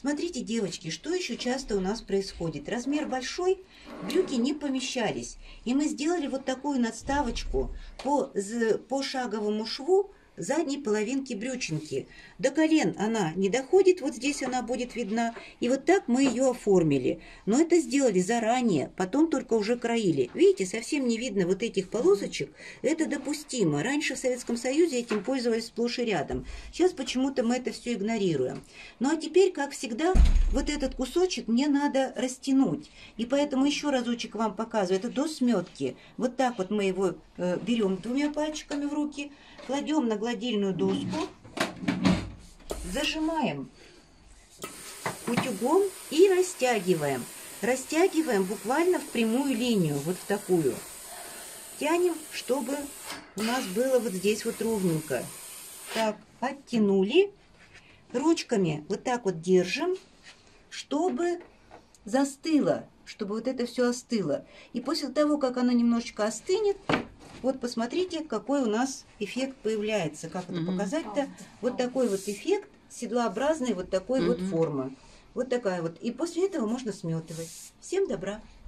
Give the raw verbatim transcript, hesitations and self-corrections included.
Смотрите, девочки, что еще часто у нас происходит. Размер большой, брюки не помещались. И мы сделали вот такую надставочку по, по шаговому шву задней половинки брючинки. До колен она не доходит, вот здесь она будет видна. И вот так мы ее оформили. Но это сделали заранее, потом только уже краили. Видите, совсем не видно вот этих полосочек. Это допустимо. Раньше в Советском Союзе этим пользовались сплошь и рядом. Сейчас почему-то мы это все игнорируем. Ну а теперь, как всегда, вот этот кусочек мне надо растянуть. И поэтому еще разочек вам показываю. Это до сметки. Вот так вот мы его э, берем двумя пальчиками в руки, кладем на гладильную доску, зажимаем утюгом и растягиваем. Растягиваем буквально в прямую линию, вот в такую. Тянем, чтобы у нас было вот здесь вот ровненько. Так, оттянули. Ручками вот так вот держим, чтобы застыло, чтобы вот это все остыло. И после того, как оно немножечко остынет, вот посмотрите, какой у нас эффект появляется. Как это показать-то? Вот такой вот эффект седлообразной вот такой вот формы. Вот такая вот. И после этого можно сметывать. Всем добра!